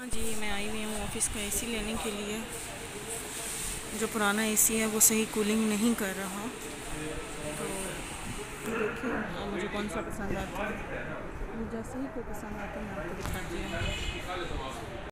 हाँ जी, मैं आई हुई हूँ ऑफिस का एसी लेने के लिए। जो पुराना एसी है वो सही कूलिंग नहीं कर रहा। तो देखिए अब मुझे कौन सा पसंद आता है। जैसे ही कोई पसंद आता है मैं आपको दिखाती हूँ।